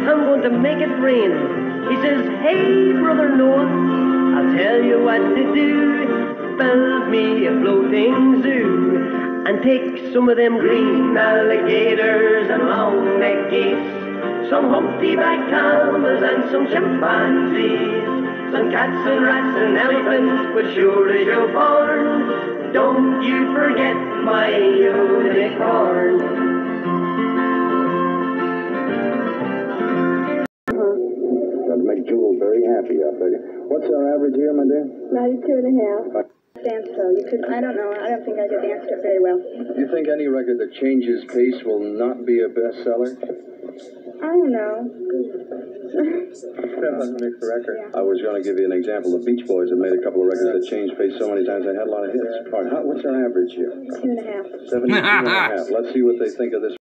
I'm going to make it rain. He says, hey, brother Noah, I'll tell you what to do. Build me a floating zoo and take some of them green alligators and long-necked geese, some humpty-backed camels and some chimpanzees, some cats and rats and elephants, but sure as you're born, don't you forget my unicorn. Make Jewel very happy, I bet you. What's our average here, my dear? 92.5. Dance though. You could. I don't know. I don't think I could dance it very well. You think any record that changes pace will not be a bestseller? I don't know. Depends on who makes the record. Yeah. I was going to give you an example. The Beach Boys have made a couple of records that changed pace so many times they had a lot of hits. All right, what's our average here? 2.5. 72.5. Let's see what they think of this.